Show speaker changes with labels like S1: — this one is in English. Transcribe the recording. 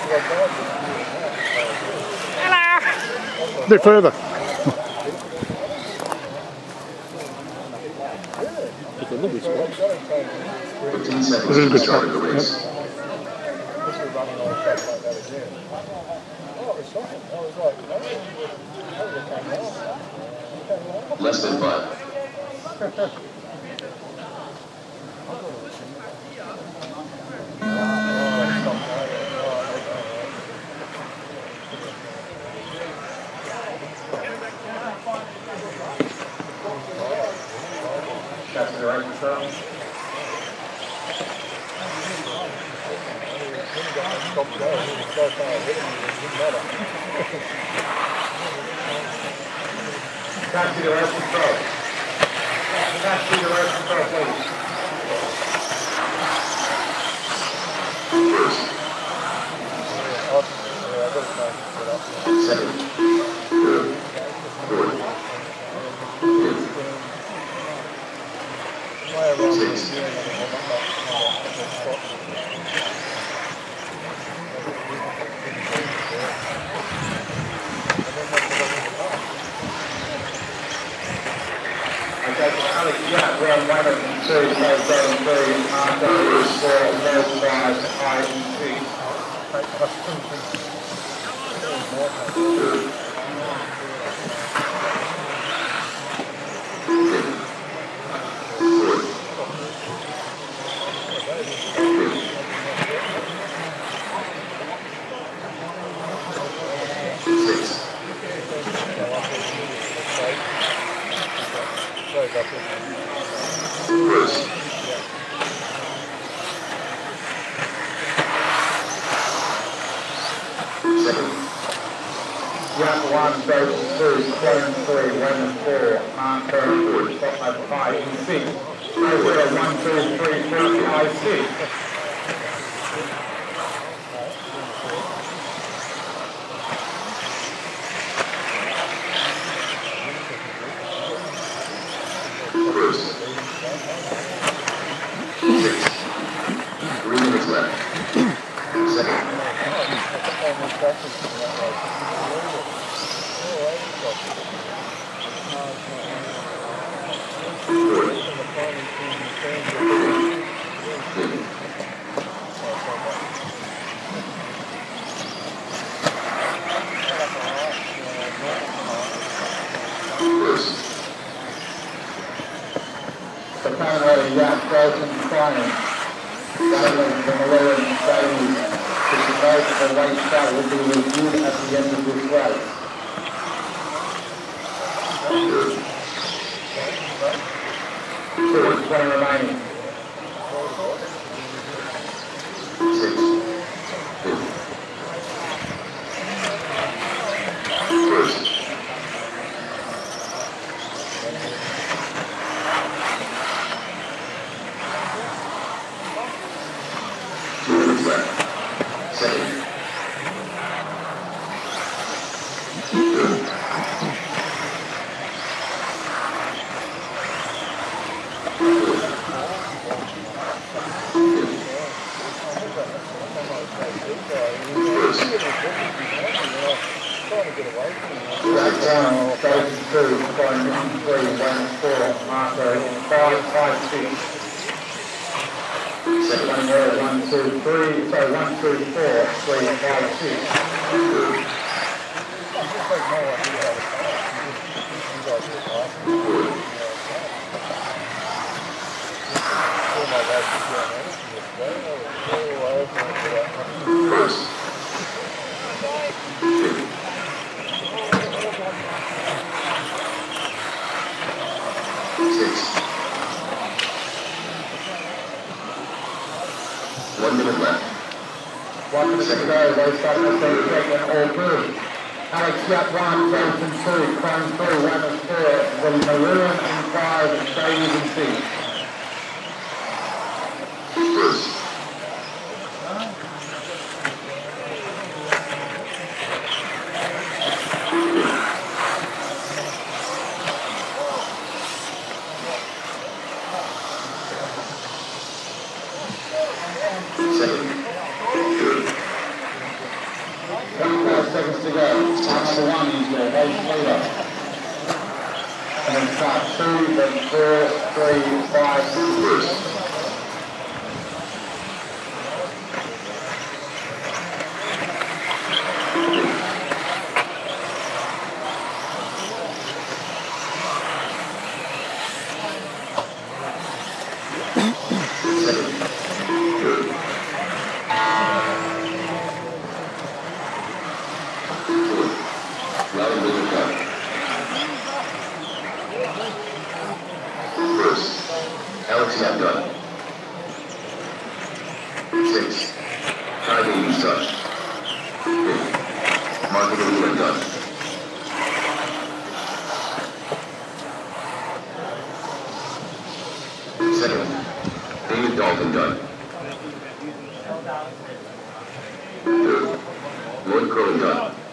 S1: Hello! A bit further. It's a lovely spot. This is a good spot. Yep.
S2: Less than 5.
S3: That's the right control. Back to the right control. Back to the right control, please. Alex Jack, round 1 and 2, goes down 3, Marco is 4, no 5, IEC. Round 1, goes 2, clone 3, 1 and 4, Marco, top 5, IEC. Over 1, 2, 3, 4, IC. The Canada Yacht Golden Final, Galen from 11 days, which is noted the race start will be reviewed at the end of this race. Two, 20 remaining. Alex Yacht 1, Dalton 2, Clone 3, 1 and 4, the Maroon and 5, and Davies and 6. number 1 is your race leader. And then start 2, then 4, 3, 5, 6.
S1: First, Alex Gun. 6. High Baby Touch. 5. Market Wheeler Gun. 7. David Dalton Gun. 3. Lloyd Curley Gun.